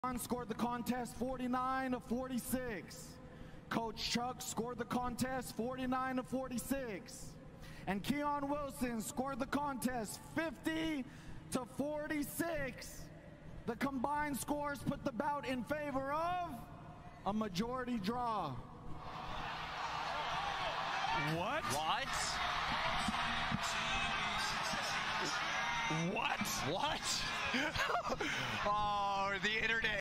Scored the contest 49-46. Coach Chuck scored the contest 49-46. And Keon Wilson scored the contest 50-46. The combined scores put the bout in favor of a majority draw. What? What? What? Oh, the internet.